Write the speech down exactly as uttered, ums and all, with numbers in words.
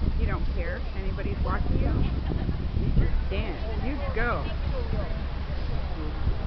You don't care if anybody's watching you. You just dance. You go.